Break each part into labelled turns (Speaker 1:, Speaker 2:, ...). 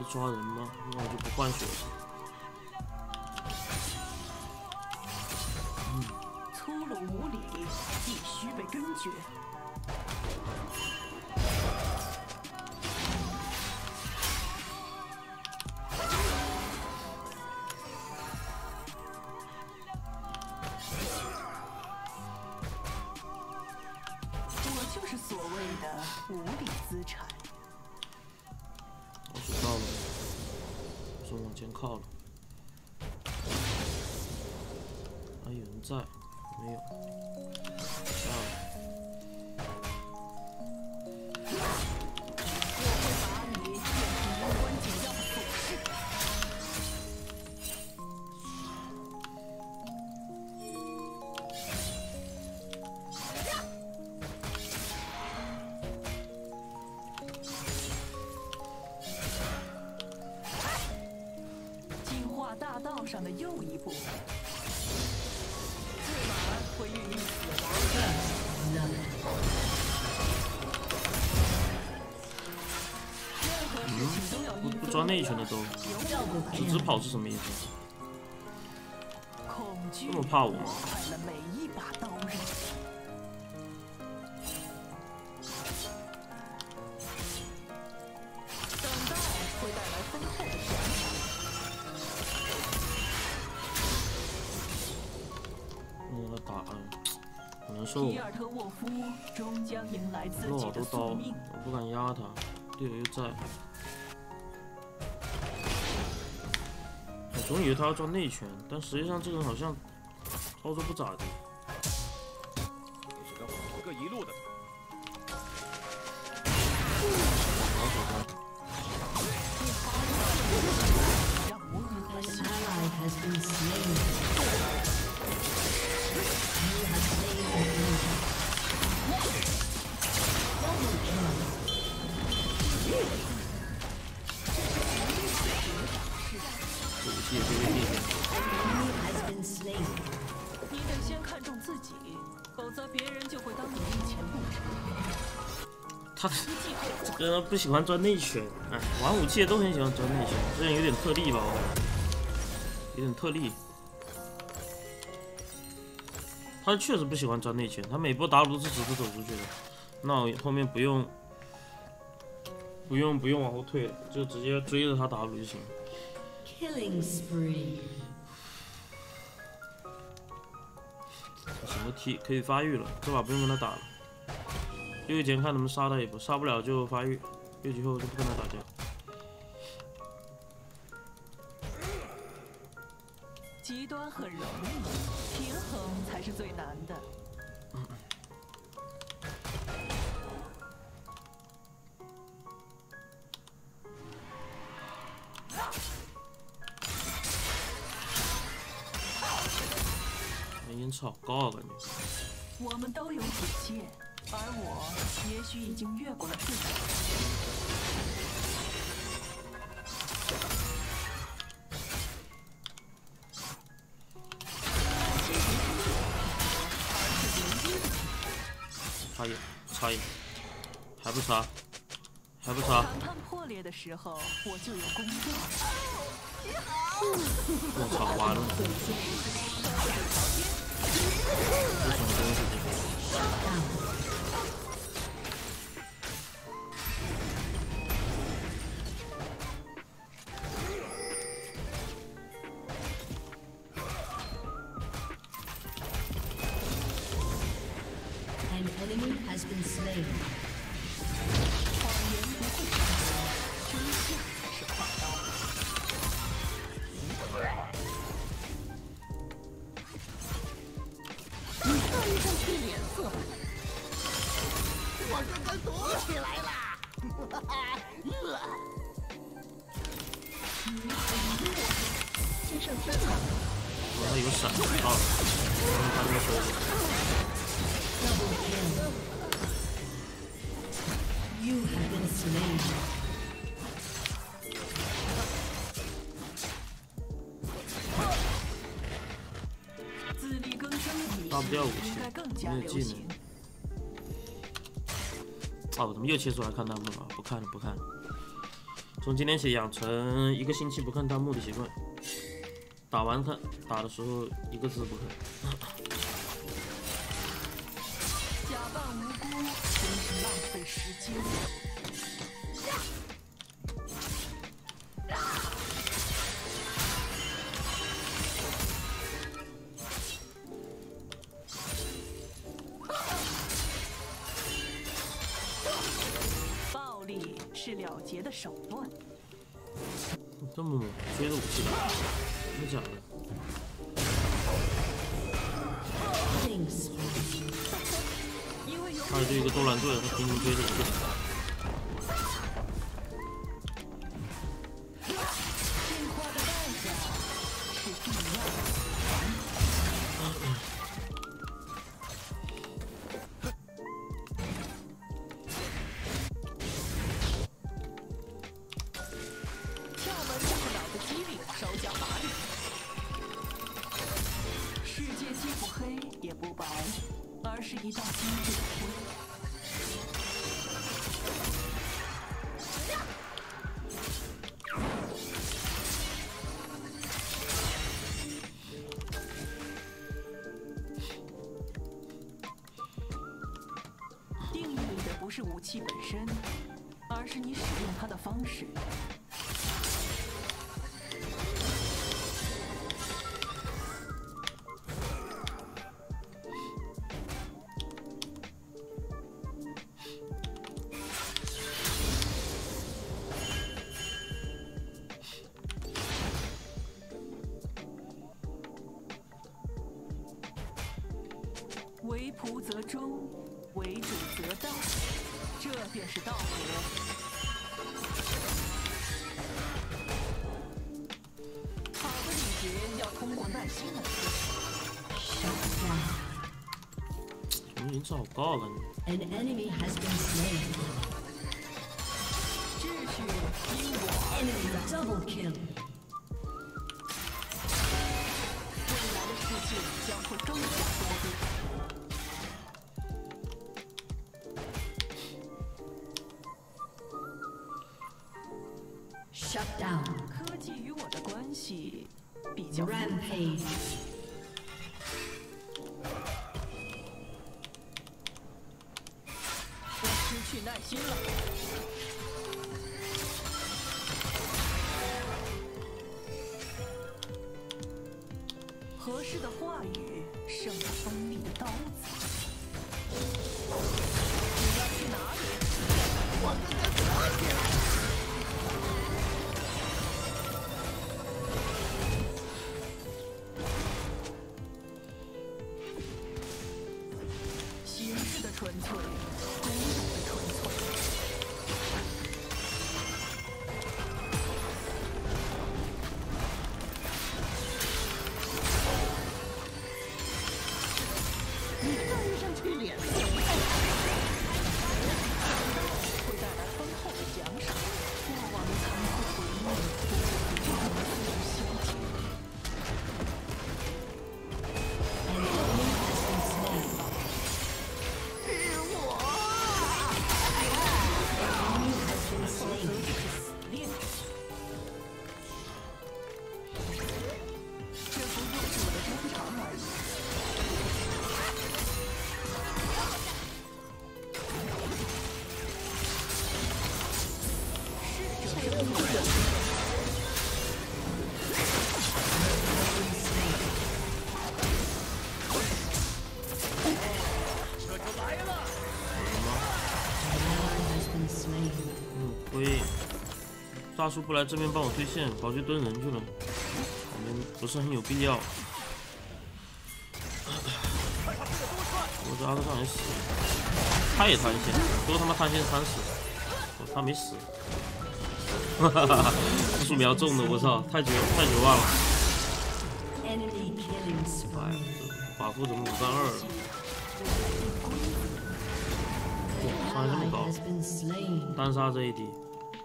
Speaker 1: 抓人吗？那我就不换血了。
Speaker 2: 粗鲁无礼，必须被根绝。我就是所谓的无理资产。
Speaker 1: 我数到了，是往前靠了。还有人在？没有。下了。
Speaker 2: 我会把你变成无关紧要的琐事。进化大道上的又一步。最晚会孕育死亡。任何事情都要因
Speaker 1: 不抓内拳的都，只跑是什么意思？
Speaker 2: 恐惧
Speaker 1: 这么怕我吗？
Speaker 2: 破坏了每一把刀刃。等待会带来丰厚的奖赏。
Speaker 1: 我打了，好难受。
Speaker 2: 皮尔特沃夫终将迎来自
Speaker 1: 有
Speaker 2: 己的
Speaker 1: 好多刀，
Speaker 2: 宿命。
Speaker 1: 我不敢压他，队友又在。我总以为他要抓内拳，但实际上这个人好像操作不咋地。
Speaker 3: 你是跟我一个一路的。
Speaker 1: 好手段。
Speaker 2: 让我恶
Speaker 4: An
Speaker 2: 心。
Speaker 4: ally has been slain. You have slain an enemy. Double kill.
Speaker 1: 这武器也被灭掉。
Speaker 4: Enemy has been slain.
Speaker 2: 你得先看重自己，否则别人就会当你面前不成。
Speaker 1: 他这个人不喜欢钻内拳，哎，玩武器的都很喜欢钻内拳，这人有点特例吧，我感觉有点特例。他确实不喜欢钻内拳，他每波 W 都是直着走出去的，那我后面不用往后退了，就直接追着他 W 就行了。
Speaker 4: Killing spree.
Speaker 1: 什么 T 可以发育了，这把不用跟他打了。右一前看能不能杀他一波，杀不了就发育，右击后就不跟他打架。
Speaker 2: 极端很容易，平衡才是最难的。
Speaker 1: 烟草好高啊，感觉。
Speaker 2: 我们都有底线，而我也许已经越过了自己。
Speaker 1: 插眼，插眼，还不插，还不插。
Speaker 2: 谈判破裂的时候，我就有功效。
Speaker 1: 我操，完了！这什么东西？这个？
Speaker 4: An enemy has been slain.
Speaker 2: 谎言不会成真，真相才是快刀。你看一看这脸色吧。
Speaker 5: 我跟他躲起来了。
Speaker 2: 接上身了。
Speaker 1: 他有闪啊！他这个手。
Speaker 4: Double kill. You have been slain.
Speaker 2: 自力更生的女
Speaker 1: 打不掉武器
Speaker 2: 应该更加
Speaker 1: 没有技能
Speaker 2: 流行。
Speaker 1: 啊，我怎么又切出来看他们了？不看了，不看了。 从今天起养成1个星期不看弹幕的习惯，打完看，打的时候1个字不看。
Speaker 2: 假扮无辜，真是浪费时间。暴力是了结的手段。
Speaker 1: 这么猛，追着武器打，真的假的？
Speaker 4: Killing spree.
Speaker 1: 他就一个多兰队，他平均追着1个打。
Speaker 2: 进化的代价是必要的。窍门就是脑子机灵，手脚麻利。世界既不黑也不白，而是一道精致的灰。定义的不是武器本身，而是你使用它的方式。为仆则忠，为主则当，这便是道德。好的礼节要通过耐心来测试。
Speaker 1: 我们赢值好高啊，感觉。
Speaker 4: An enemy has been slain.
Speaker 2: 秩序因我
Speaker 4: Enemy double kill.
Speaker 2: 未来的世界将会更加多变。
Speaker 4: Shut down.
Speaker 2: 科技与我的关系比较复杂。
Speaker 4: Rampage.
Speaker 2: 我失去耐心了。合适的话语胜过锋利的刀子。你要去哪里？
Speaker 5: 我跟着躲起来。
Speaker 2: 形式的纯粹，公主的纯粹。
Speaker 5: 你看上去脸色
Speaker 2: 会带来丰厚的奖赏。过往的残酷回忆，不会让人消解。
Speaker 4: An enemy has been slain.
Speaker 5: 是我。
Speaker 4: Enemy has been slain.
Speaker 2: 练。这不过是我的专长而已。适者生存。
Speaker 3: 这就来了。
Speaker 4: An ally has been slain.
Speaker 1: 亏。大叔不来这边帮我推线，跑去蹲人去了，感觉不是很有必要。我这阿克上也死了，他也贪线，都他妈贪线30，哦，他没死。哈哈哈！树苗种的，我操，太绝望了！
Speaker 4: Enemy killing
Speaker 1: 哎
Speaker 4: spree.
Speaker 1: 寡妇怎么5战2了？伤害这么
Speaker 4: Ally
Speaker 1: 高，
Speaker 4: has been slain.
Speaker 1: 单杀这一滴。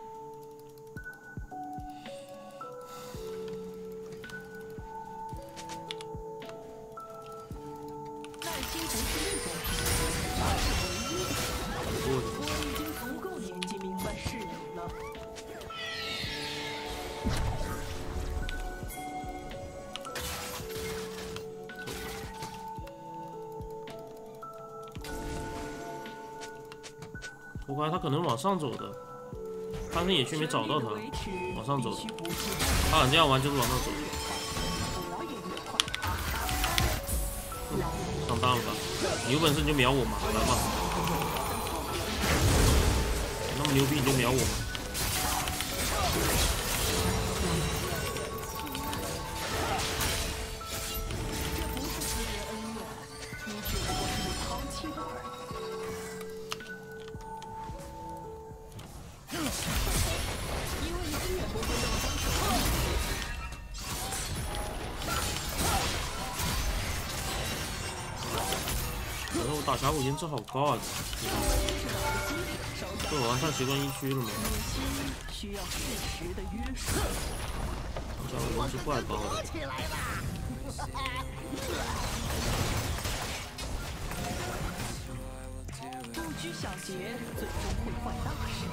Speaker 2: 耐心不是一种品质，而是唯一的。我已经足够年纪明白事理了。
Speaker 1: 我怀疑他可能往上走的，但是野区没找到他，往上走的。他敢这样玩就是往上走的。上当了吧？你有本事你就秒我嘛，来嘛！那么牛逼你就秒我嘛！打峡谷颜值好高啊！这我玩太习惯一区了嘛。
Speaker 2: 需要适时的约束。
Speaker 1: 峡谷颜值怪高的。
Speaker 2: 不拘小节，最终会坏大事。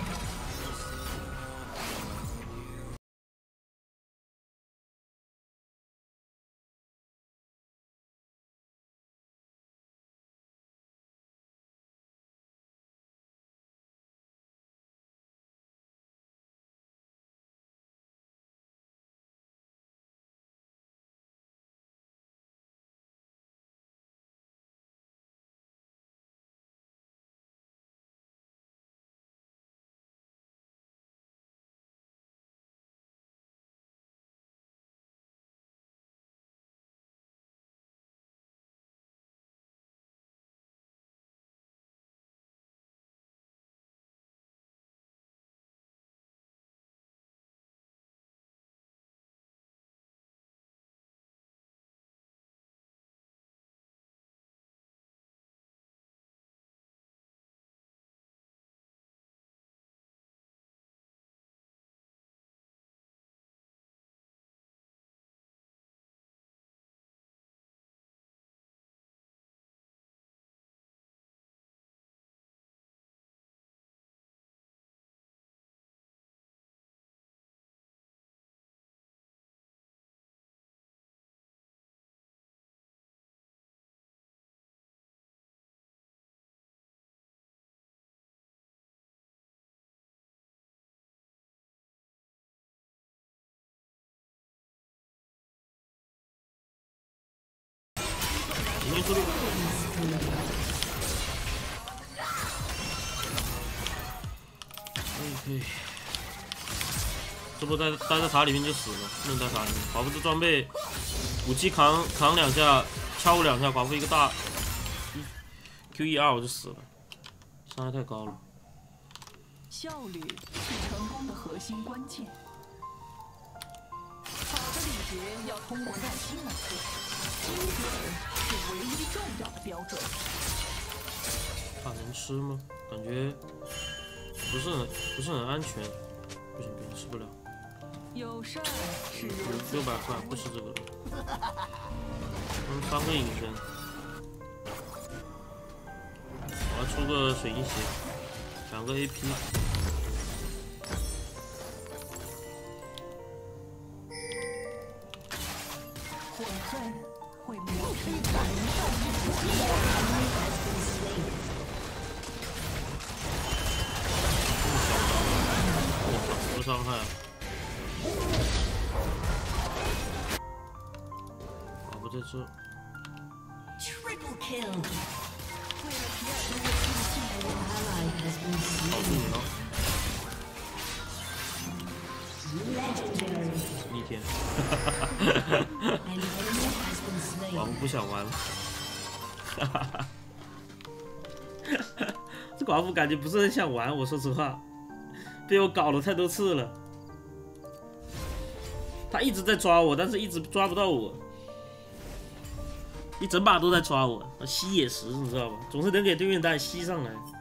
Speaker 1: 没速度。OK， 这不待在塔里面就死了，不能待塔里面。寡妇这装备，武器扛两下，敲两下，寡妇一个大 Q1R 我就死了，伤害太高了。
Speaker 2: 效率是成功的核心关键。好的礼节要通过耐心来测试，精准是唯一重要的标准。
Speaker 1: 塔能吃吗？感觉不是很安全。不行，吃不了。
Speaker 2: 有事儿是如此。
Speaker 1: 600块，不吃这个了。3个隐身，我要出个水晶鞋，2个 AP。
Speaker 2: 悔恨会磨平
Speaker 1: 什么伤害？啊，不在这。
Speaker 4: Triple kill.
Speaker 2: 为了皮尔的
Speaker 4: An ally has been
Speaker 1: 保
Speaker 4: slain.
Speaker 1: 住你了，
Speaker 4: Legendary.
Speaker 1: 逆天。
Speaker 4: An enemy has been
Speaker 1: 寡
Speaker 4: slain.
Speaker 1: 妇不想玩了。这寡妇感觉不是很想玩，我说实话，被我搞了太多次了。他一直在抓我，但是一直抓不到我。 一整把都在抓我，吸野食，你知道吧？总是能给对面蛋吸上来。